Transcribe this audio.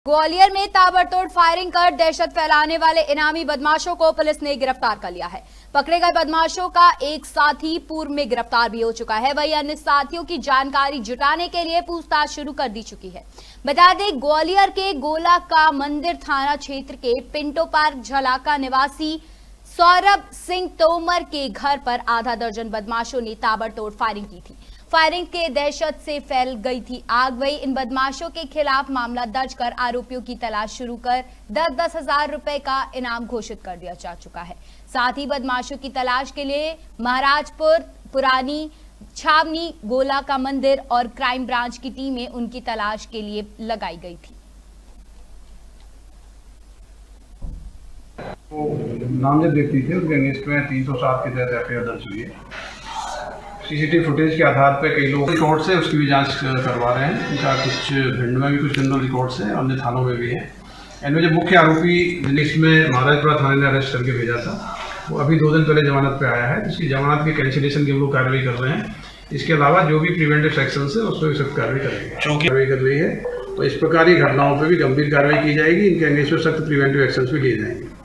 ग्वालियर में ताबड़तोड़ फायरिंग कर दहशत फैलाने वाले इनामी बदमाशों को पुलिस ने गिरफ्तार कर लिया है। पकड़े गए बदमाशों का एक साथी पूर्व में गिरफ्तार भी हो चुका है। वहीं अन्य साथियों की जानकारी जुटाने के लिए पूछताछ शुरू कर दी चुकी है। बता दें, ग्वालियर के गोला का मंदिर थाना क्षेत्र के पिंटो पार्क झलाका निवासी सौरभ सिंह तोमर के घर पर आधा दर्जन बदमाशों ने ताबड़तोड़ फायरिंग की थी। फायरिंग के दहशत से फैल गई थी आग। वही इन बदमाशों के खिलाफ मामला दर्ज कर आरोपियों की तलाश शुरू कर 10-10 हजार रुपए का इनाम घोषित कर दिया जा चुका है। साथ ही बदमाशों की तलाश के लिए महाराजपुर, पुरानी छावनी, गोला का मंदिर और क्राइम ब्रांच की टीमें उनकी तलाश के लिए लगाई गई थी। नामजद व्यक्ति थे, उनके अगेंस्ट में 307 के तहत एफआईआर दर्ज हुई है। सीसीटीवी फुटेज के आधार पर कई लोग रिकॉर्ड्स है, उसकी भी जांच करवा रहे हैं। इनका कुछ भिंड में भी कुछ जनरल रिकॉर्ड्स हैं, अन्य थानों में भी है। इनमें जो मुख्य आरोपी जिन्हें में महाराजपुरा थाने ने अरेस्ट करके भेजा था, वो अभी 2 दिन पहले जमानत पे आया है, जिसकी जमानत के कैंसिलेशन की हम लोग कार्रवाई कर रहे हैं। इसके अलावा जो भी प्रिवेंटिव सेक्शन है उस पर भी सख्त कार्रवाई करेंगे। कार्रवाई कर रही है, तो इस प्रकार की घटनाओं पर भी गंभीर कार्रवाई की जाएगी। इनके अगेंस्ट में सख्त प्रिवेंटिव एक्शन भी लिए जाएंगे।